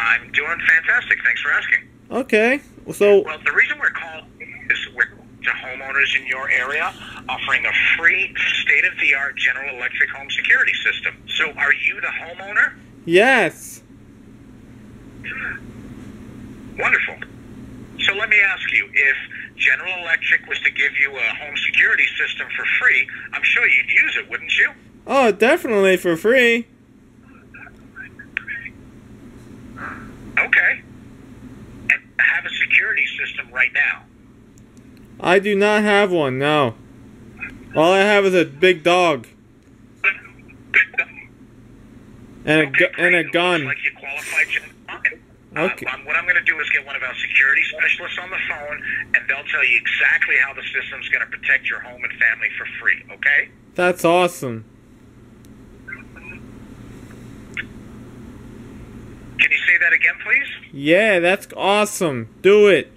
I'm doing fantastic. Thanks for asking. Okay. So, Well, the reason we're calling is we're to homeowners in your area offering a free state-of-the-art General Electric home security system. So are you the homeowner? yes. Wonderful. So let me ask you, if General Electric was to give you a home security system for free, I'm sure you'd use it, wouldn't you? Oh, definitely for free. Okay. And have a security system right now. I do not have one, no. All I have is a big dog. And a gun. Looks like you qualified. Okay. What I'm going to do is get one of our security specialists on the phone, and they'll tell you exactly how the system's going to protect your home and family for free, okay? That's awesome. Can you say that again, please? Yeah, that's awesome. Do it.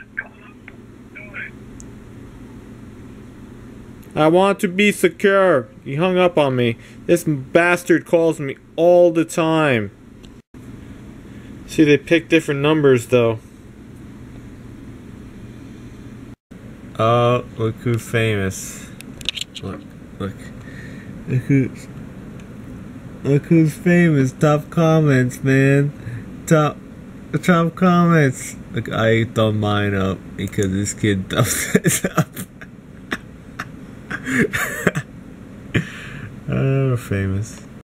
I want to be secure. He hung up on me. This bastard calls me all the time. See, they pick different numbers, though. Oh, look who's famous. Look. Look who's famous. Top comments, man. Top comments. Look, I thumbed mine up because this kid thumbs it up. Oh, famous.